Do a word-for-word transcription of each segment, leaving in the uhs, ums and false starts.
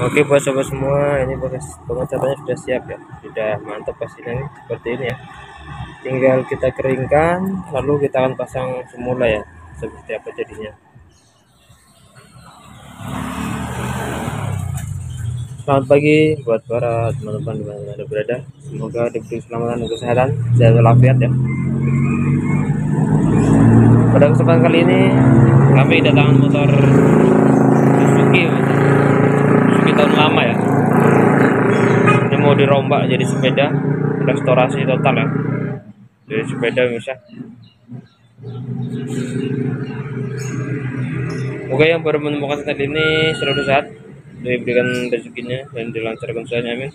Oke buat sobat semua, ini pengecatannya sudah siap ya, sudah mantap pastinya nih, seperti ini ya. Tinggal kita keringkan, lalu kita akan pasang semula ya, seperti apa jadinya. Selamat pagi buat para teman-teman di mana Anda berada. Semoga diberi keselamatan dan kesehatan, sehat walafiat ya. Pada kesempatan kali ini kami kedatangan motor Suzuki, Suzuki tahun lama ya. Ini mau dirombak jadi sepeda, restorasi total ya. Jadi sepeda bisa. Semoga yang baru menemukan channel ini selalu sehat, diberikan rezekinya dan dilancarkan usahanya, amin.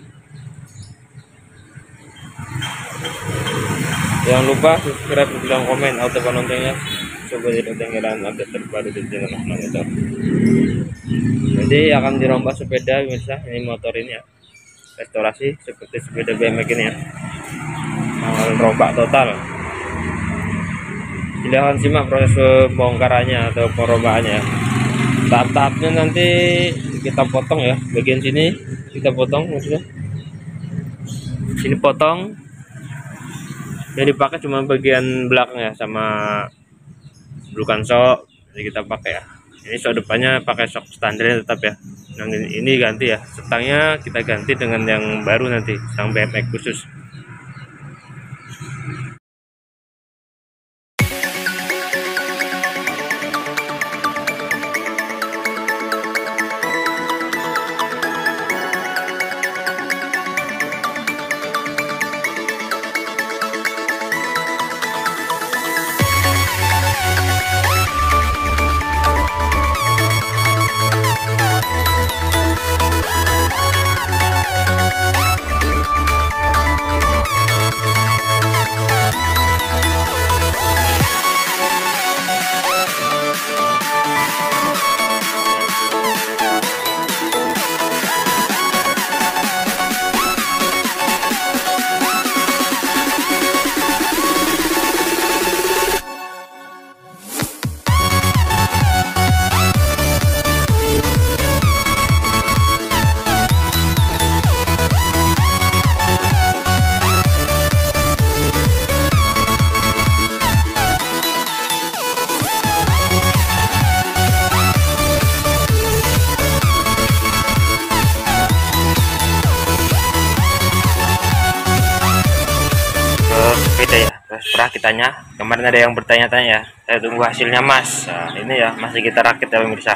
Jangan lupa subscribe, bilang komen, atau loncengnya supaya tidak ketinggalan update terbaru di channel Ahmad Motor. Jadi akan dirombak sepeda pemirsa, ini motor ini ya, restorasi seperti sepeda B M X ini ya, akan rombak total. Silahkan simak proses pembongkarannya atau perombakannya. Tahap-tahapnya nanti kita potong ya, bagian sini kita potong maksudnya, sini potong. Yang dipakai cuma bagian belakang ya, sama bukan sok, jadi kita pakai ya. Ini sok depannya pakai sok standar tetap ya. Yang ini ganti ya, setangnya kita ganti dengan yang baru nanti, yang B M X khusus. Beda ya, pernah kitanya kemarin ada yang bertanya-tanya ya, saya tunggu hasilnya mas. Nah, ini ya masih kita rakit ya pemirsa.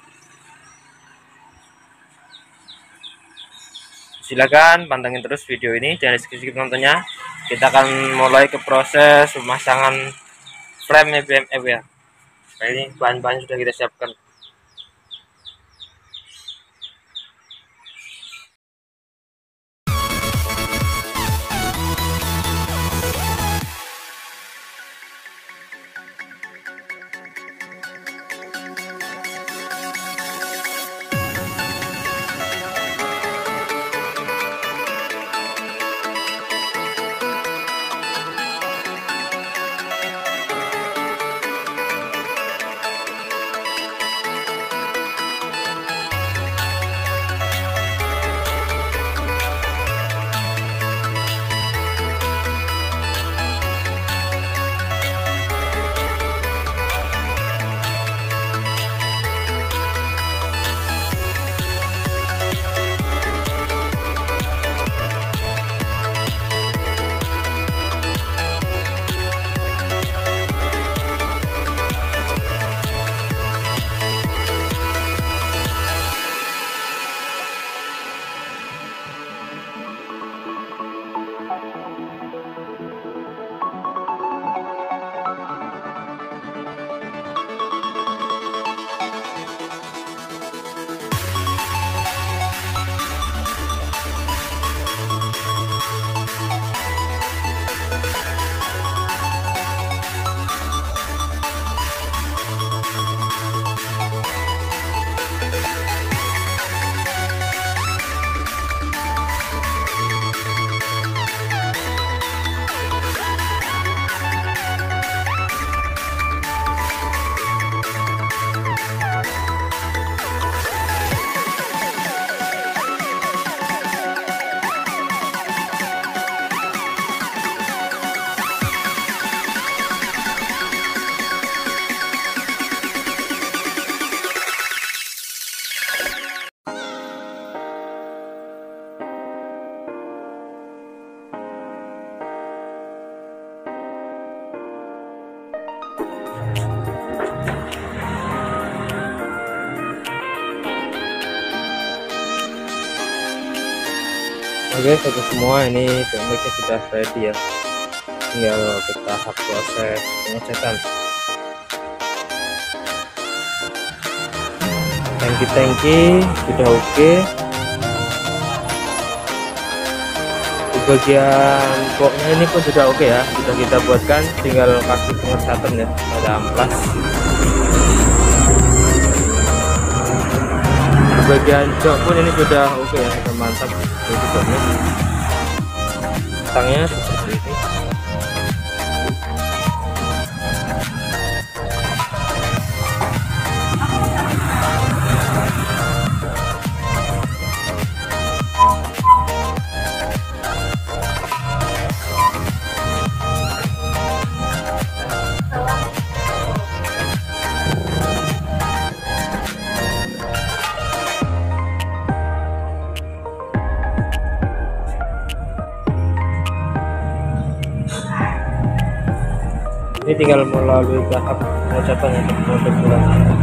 Silakan pantengin terus video ini, jangan skip-skip nontonnya. Kita akan mulai ke proses pemasangan frame B M X ya. Nah, ini bahan-bahan sudah kita siapkan. Oke sobat semua, ini tekniknya sudah ready ya, tinggal kita proses pengecekan tangki-tangki sudah oke. Di bagian boxnya ini pun sudah oke ya, sudah kita buatkan, tinggal kasih pengecatan ya pada amplas. Di bagian jok pun ini sudah oke ya, sudah mantap. Jadi joknya tangnya seperti ini. Ini tinggal melalui tahap pengecatan untuk produk bulan.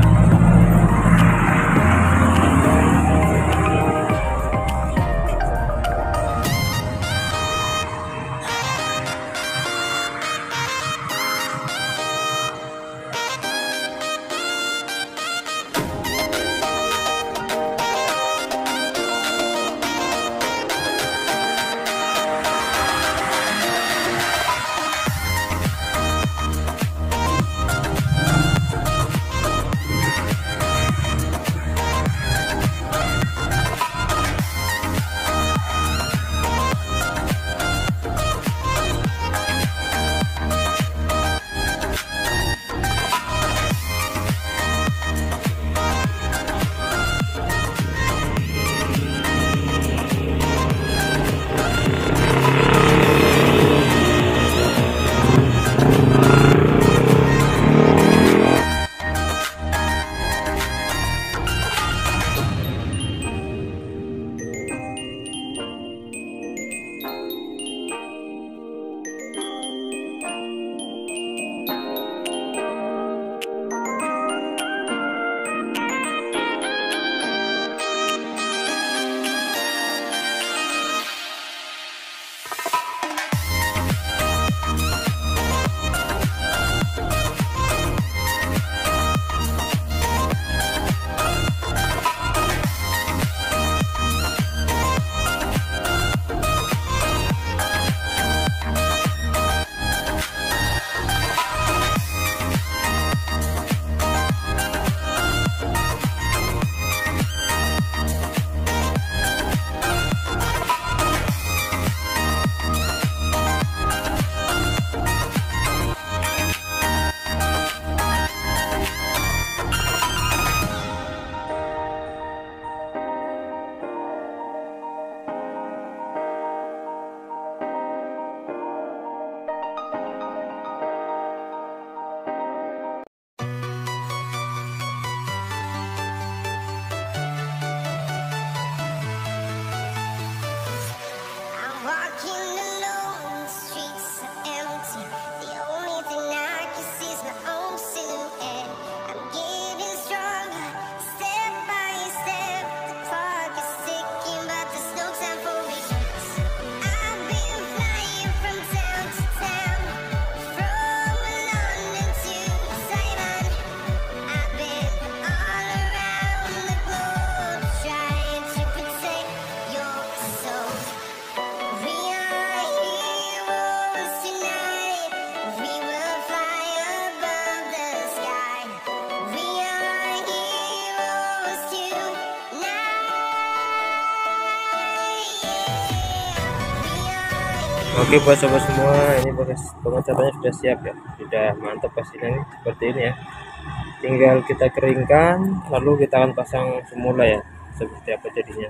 Oke buat sobat semua, ini pengecatannya sudah siap ya, sudah mantap pastinya seperti ini ya. Tinggal kita keringkan, lalu kita akan pasang semula ya, seperti apa jadinya.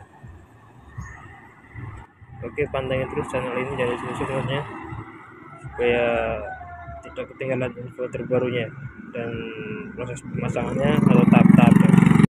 Oke, pantengin terus channel ini dari sini semuanya, supaya tidak ketinggalan info terbarunya dan proses pemasangannya atau tahap-tahap.